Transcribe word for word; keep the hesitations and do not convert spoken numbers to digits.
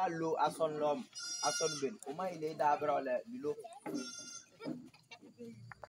pas l'eau à son l'homme, à son ben. Comment il est d'abord le l'eau.